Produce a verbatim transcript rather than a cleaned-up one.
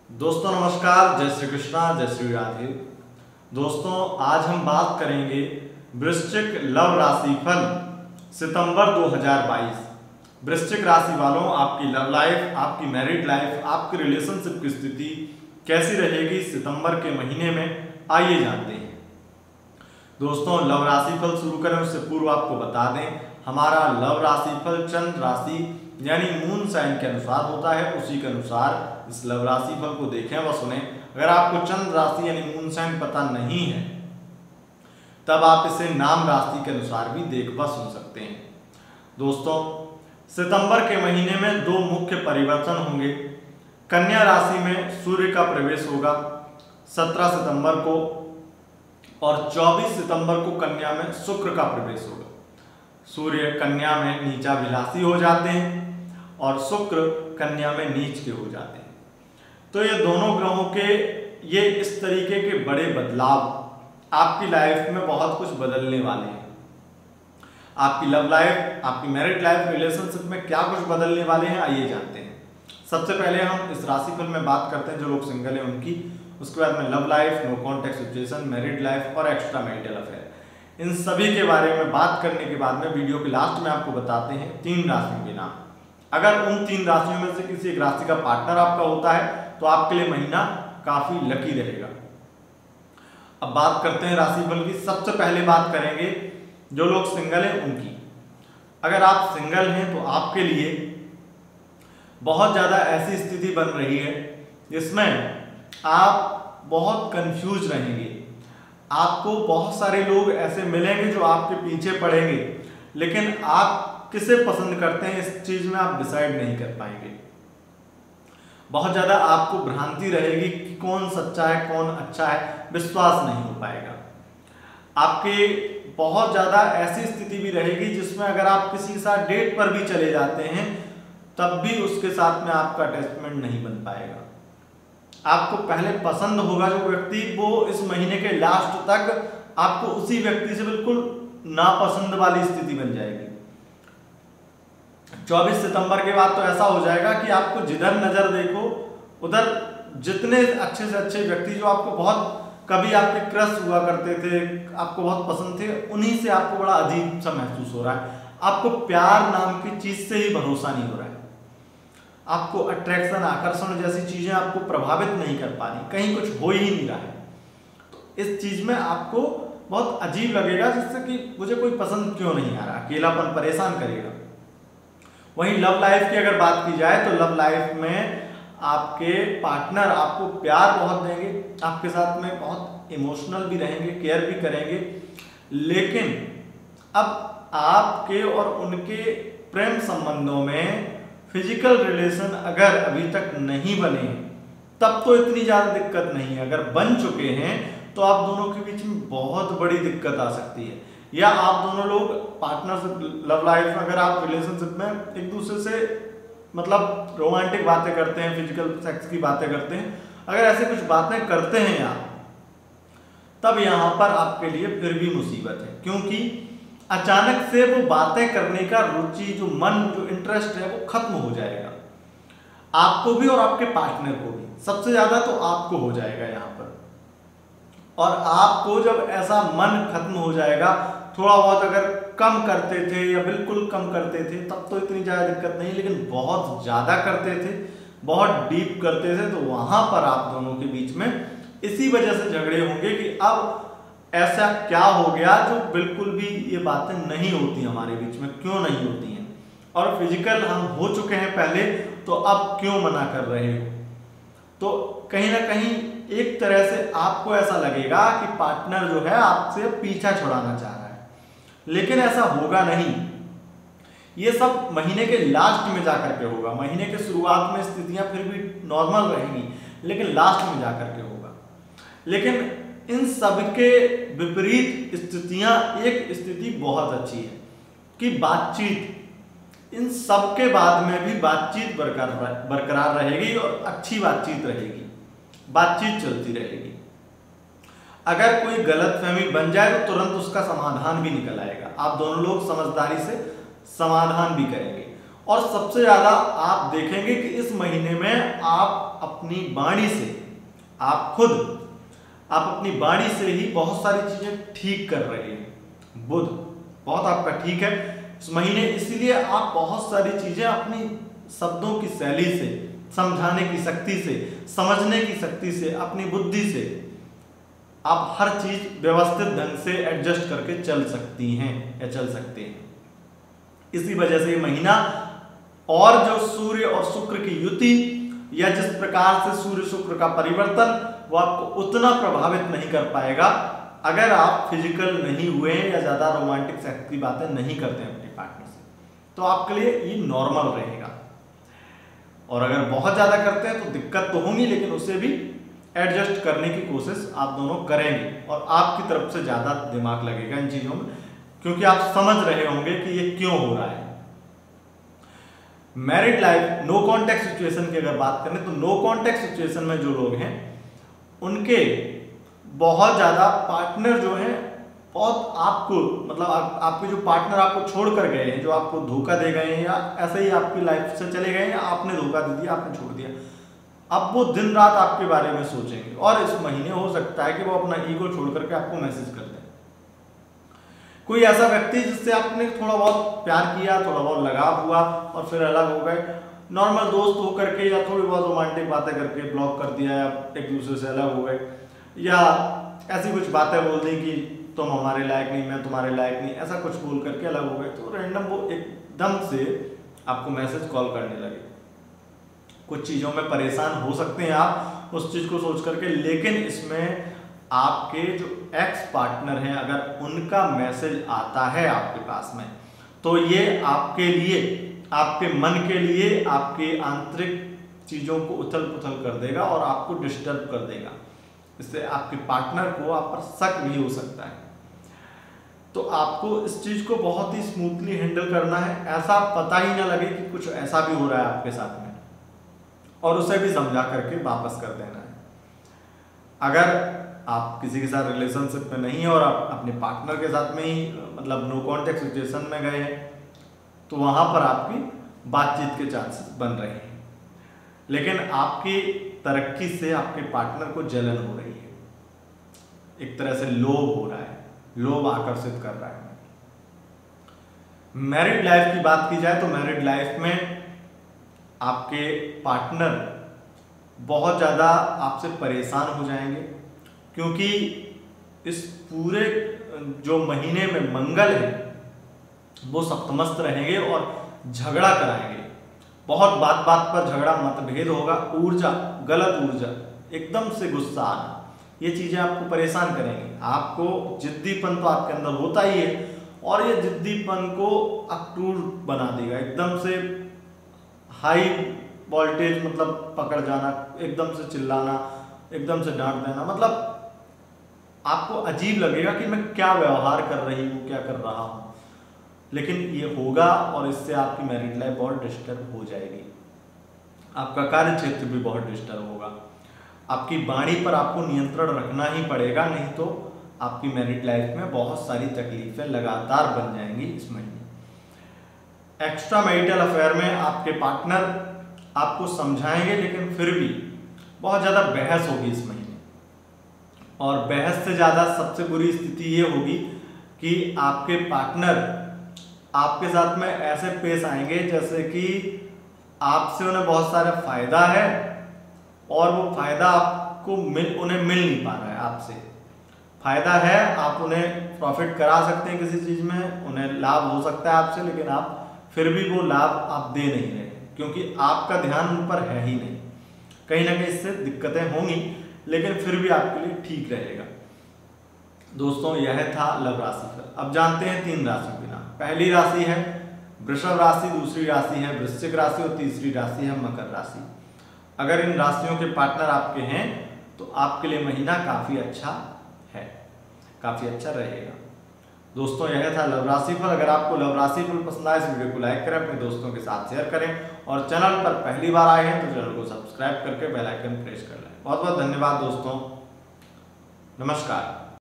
दोस्तों नमस्कार, जय श्री कृष्णा, जय श्री राधे। दोस्तों आज हम बात करेंगे वृश्चिक लव राशि फल सितंबर दो हज़ार बाईस। वृश्चिक राशि वालों, आपकी लव लाइफ, आपकी मैरिड लाइफ, आपकी रिलेशनशिप की स्थिति कैसी रहेगी सितंबर के महीने में, आइए जानते हैं। दोस्तों लव राशि फल शुरू करें उससे पूर्व आपको बता दें, हमारा लव राशि फल चंद्र राशि यानी मून साइन के अनुसार होता है। उसी के अनुसार इस लव राशि फल को देखें व सुने। अगर आपको चंद्र राशि यानी मून साइन पता नहीं है तब आप इसे नाम राशि के अनुसार भी देख व सुन सकते हैं। दोस्तों सितंबर के महीने में दो मुख्य परिवर्तन होंगे। कन्या राशि में सूर्य का प्रवेश होगा सत्रह सितंबर को और चौबीस सितंबर को कन्या में शुक्र का प्रवेश होगा। सूर्य कन्या में नीचाभिलाषी हो जाते हैं और शुक्र कन्या में नीच के हो जाते हैं। तो ये दोनों ग्रहों के ये इस तरीके के बड़े बदलाव आपकी लाइफ में बहुत कुछ बदलने वाले हैं। आपकी लव लाइफ, आपकी मैरिड लाइफ, रिलेशनशिप में क्या कुछ बदलने वाले हैं, आइए जानते हैं। सबसे पहले हम इस राशिफल में बात करते हैं जो लोग सिंगल हैं उनकी। उसके बाद में love life, no contact situation, married life और एक्स्ट्रा मैरिटल अफेयर, इन सभी के बारे में बात करने के बाद में वीडियो के लास्ट में आपको बताते हैं तीन राशियों के नाम। अगर उन तीन राशियों में से किसी एक राशि का पार्टनर आपका होता है तो आपके लिए महीना काफी लकी रहेगा। अब बात करते हैं राशिफल की। सबसे पहले बात करेंगे जो लोग सिंगल हैं उनकी। अगर आप सिंगल हैं तो आपके लिए बहुत ज्यादा ऐसी स्थिति बन रही है जिसमें आप बहुत कंफ्यूज रहेंगे। आपको बहुत सारे लोग ऐसे मिलेंगे जो आपके पीछे पड़ेंगे, लेकिन आप किसे पसंद करते हैं इस चीज में आप डिसाइड नहीं कर पाएंगे। बहुत ज्यादा आपको भ्रांति रहेगी कि कौन सच्चा है कौन अच्छा है, विश्वास नहीं हो पाएगा। आपके बहुत ज्यादा ऐसी स्थिति भी रहेगी जिसमें अगर आप किसी के साथ डेट पर भी चले जाते हैं तब भी उसके साथ में आपका अटैचमेंट नहीं बन पाएगा। आपको पहले पसंद होगा जो व्यक्ति, वो इस महीने के लास्ट तक आपको उसी व्यक्ति से बिल्कुल नापसंद वाली स्थिति बन जाएगी। चौबीस सितंबर के बाद तो ऐसा हो जाएगा कि आपको जिधर नजर देखो उधर जितने अच्छे से अच्छे व्यक्ति जो आपको बहुत कभी आपके क्रश हुआ करते थे, आपको बहुत पसंद थे, उन्हीं से आपको बड़ा अजीब सा महसूस हो रहा है। आपको प्यार नाम की चीज से ही भरोसा नहीं हो रहा है। आपको अट्रैक्शन, आकर्षण जैसी चीजें आपको प्रभावित नहीं कर पा रही, कहीं कुछ हो ही नहीं रहा है। तो इस चीज में आपको बहुत अजीब लगेगा जिससे कि मुझे कोई पसंद क्यों नहीं आ रहा, अकेलापन परेशान करेगा। वहीं लव लाइफ की अगर बात की जाए तो लव लाइफ में आपके पार्टनर आपको प्यार बहुत देंगे, आपके साथ में बहुत इमोशनल भी रहेंगे, केयर भी करेंगे, लेकिन अब आपके और उनके प्रेम संबंधों में फिजिकल रिलेशन अगर अभी तक नहीं बने तब तो इतनी ज्यादा दिक्कत नहीं है। अगर बन चुके हैं तो आप दोनों के बीच में बहुत बड़ी दिक्कत आ सकती है। या आप दोनों लोग पार्टनरशिप लव लाइफ में, अगर आप रिलेशनशिप में एक दूसरे से मतलब रोमांटिक बातें करते हैं, फिजिकल सेक्स की बातें करते हैं, अगर ऐसे कुछ बातें करते हैं आप, तब यहां पर आपके लिए फिर भी मुसीबत है, क्योंकि अचानक से वो बातें करने का रुचि, जो मन, जो इंटरेस्ट है वो खत्म हो जाएगा। आपको भी और आपके पार्टनर को भी, सबसे ज्यादा तो आपको हो जाएगा यहाँ पर। और आपको जब ऐसा मन खत्म हो जाएगा, थोड़ा बहुत अगर कम करते थे या बिल्कुल कम करते थे तब तो इतनी ज्यादा दिक्कत नहीं, लेकिन बहुत ज्यादा करते थे, बहुत डीप करते थे, तो वहां पर आप दोनों के बीच में इसी वजह से झगड़े होंगे कि अब ऐसा क्या हो गया जो बिल्कुल भी ये बातें नहीं होती हमारे बीच में, क्यों नहीं होती हैं, और फिजिकल हम हो चुके हैं पहले तो अब क्यों मना कर रहे हो। तो कहीं ना कहीं एक तरह से आपको ऐसा लगेगा कि पार्टनर जो है आपसे पीछा छुड़ाना चाह रहा है, लेकिन ऐसा होगा नहीं। ये सब महीने के लास्ट में जाकर के होगा। महीने के शुरुआत में स्थितियां फिर भी नॉर्मल रहेंगी, लेकिन लास्ट में जाकर के होगा। लेकिन इन सब के विपरीत स्थितियां, एक स्थिति बहुत अच्छी है कि बातचीत, इन सब के बाद में भी बातचीत बरकरार बरकरार रहेगी और अच्छी बातचीत रहेगी, बातचीत चलती रहेगी। अगर कोई गलतफहमी बन जाए तो तुरंत उसका समाधान भी निकल आएगा। आप दोनों लोग समझदारी से समाधान भी करेंगे और सबसे ज्यादा आप देखेंगे कि इस महीने में आप अपनी वाणी से, आप खुद आप अपनी वाणी से ही बहुत सारी चीजें ठीक कर रहे हैं। बुध बहुत आपका ठीक है इस महीने, इसीलिए आप बहुत सारी चीजें अपनी शब्दों की शैली से, समझाने की शक्ति से, समझने की शक्ति से, अपनी बुद्धि से आप हर चीज व्यवस्थित ढंग से एडजस्ट करके चल सकती हैं या चल सकते हैं। इसी वजह से ये महीना, और जो सूर्य और शुक्र की युति या जिस प्रकार से सूर्य शुक्र का परिवर्तन, वो आपको उतना प्रभावित नहीं कर पाएगा अगर आप फिजिकल नहीं हुए या ज्यादा रोमांटिक सेक्स की बातें नहीं करते हैं अपने पार्टनर से, तो आपके लिए ये नॉर्मल रहेगा। और अगर बहुत ज्यादा करते हैं तो दिक्कत तो होगी, लेकिन उसे भी एडजस्ट करने की कोशिश आप दोनों करेंगे और आपकी तरफ से ज्यादा दिमाग लगेगा इन चीजों में, क्योंकि आप समझ रहे होंगे कि ये क्यों हो रहा है। Married life, no contact situation की अगर बात करें तो नो कॉन्टेक्ट सिचुएशन में जो लोग हैं उनके बहुत ज्यादा पार्टनर जो है बहुत आपको, मतलब आप, आपके जो पार्टनर आपको छोड़ कर गए हैं, जो आपको धोखा दे गए हैं या ऐसे ही आपकी लाइफ से चले गए या आपने धोखा दे दिया, आपने छोड़ दिया, अब वो दिन रात आपके बारे में सोचेंगे। और इस महीने हो सकता है कि वो अपना ईगो छोड़ करके आपको मैसेज कर दें। कोई ऐसा व्यक्ति जिससे आपने थोड़ा बहुत प्यार किया, थोड़ा बहुत लगाव हुआ और फिर अलग हो गए, नॉर्मल दोस्त होकर के या थोड़ी बहुत रोमांटिक बातें करके ब्लॉक कर दिया या एक दूसरे से अलग हो गए, या ऐसी कुछ बातें बोल दी कि तुम हमारे लायक नहीं, मैं तुम्हारे लायक नहीं, ऐसा कुछ बोल करके अलग हो गए, तो रैंडम वो एकदम से आपको मैसेज कॉल करने लगे। कुछ चीज़ों में परेशान हो सकते हैं आप उस चीज़ को सोच करके, लेकिन इसमें आपके जो एक्स पार्टनर हैं अगर उनका मैसेज आता है आपके पास में, तो ये आपके लिए, आपके मन के लिए, आपके आंतरिक चीज़ों को उथल पुथल कर देगा और आपको डिस्टर्ब कर देगा। इससे आपके पार्टनर को आप पर शक भी हो सकता है। तो आपको इस चीज़ को बहुत ही स्मूथली हैंडल करना है, ऐसा पता ही ना लगे कि कुछ ऐसा भी हो रहा है आपके साथ में, और उसे भी समझा करके वापस कर देना है। अगर आप किसी के साथ रिलेशनशिप में नहीं है और आप अपने पार्टनर के साथ में ही, मतलब नो कॉन्टेक्ट सिचुएशन में गए हैं, तो वहां पर आपकी बातचीत के चांसेस बन रहे हैं, लेकिन आपकी तरक्की से आपके पार्टनर को जलन हो रही है, एक तरह से लोभ हो रहा है, लोभ आकर्षित कर रहा है। मैरिड लाइफ की बात की जाए तो मैरिड लाइफ में आपके पार्टनर बहुत ज़्यादा आपसे परेशान हो जाएंगे, क्योंकि इस पूरे जो महीने में मंगल है वो सप्तमस्त रहेंगे और झगड़ा कराएंगे। बहुत बात बात पर झगड़ा, मतभेद होगा, ऊर्जा, गलत ऊर्जा, एकदम से गुस्सा आना, ये चीज़ें आपको परेशान करेंगी। आपको जिद्दीपन तो आपके अंदर होता ही है, और ये जिद्दीपन को अक्रूर बना देगा, एकदम से हाई वोल्टेज, मतलब पकड़ जाना, एकदम से चिल्लाना, एकदम से डांट देना, मतलब आपको अजीब लगेगा कि मैं क्या व्यवहार कर रही हूँ, क्या कर रहा हूँ, लेकिन ये होगा और इससे आपकी मैरिड लाइफ बहुत डिस्टर्ब हो जाएगी। आपका कार्य क्षेत्र भी बहुत डिस्टर्ब होगा। आपकी वाणी पर आपको नियंत्रण रखना ही पड़ेगा, नहीं तो आपकी मैरिड लाइफ में बहुत सारी तकलीफें लगातार बन जाएंगी इस महीने। एक्स्ट्रा मैरिटल अफेयर में आपके पार्टनर आपको समझाएंगे, लेकिन फिर भी बहुत ज़्यादा बहस होगी इस महीने, और बहस से ज़्यादा सबसे बुरी स्थिति ये होगी कि आपके पार्टनर आपके साथ में ऐसे पेश आएंगे जैसे कि आपसे उन्हें बहुत सारा फायदा है और वो फायदा आपको मिल उन्हें मिल नहीं पा रहा है। आपसे फायदा है, आप उन्हें प्रॉफिट करा सकते हैं किसी चीज़ में, उन्हें लाभ हो सकता है आपसे, लेकिन आप फिर भी वो लाभ आप दे नहीं रहे, क्योंकि आपका ध्यान उन पर है ही नहीं। कहीं ना कहीं इससे दिक्कतें होंगी, लेकिन फिर भी आपके लिए ठीक रहेगा। दोस्तों, यह था लव राशि पर। अब जानते हैं तीन राशि के नाम। पहली राशि है वृषभ राशि, दूसरी राशि है वृश्चिक राशि और तीसरी राशि है मकर राशि। अगर इन राशियों के पार्टनर आपके हैं तो आपके लिए महीना काफ़ी अच्छा है, काफ़ी अच्छा रहेगा। दोस्तों, यह था लव राशि पर। अगर आपको लव राशि पर पसंद आए इस वीडियो को लाइक करें, अपने दोस्तों के साथ शेयर करें, और चैनल पर पहली बार आए हैं तो चैनल को सब्सक्राइब करके बेल आइकन प्रेस कर लें। बहुत बहुत धन्यवाद दोस्तों, नमस्कार।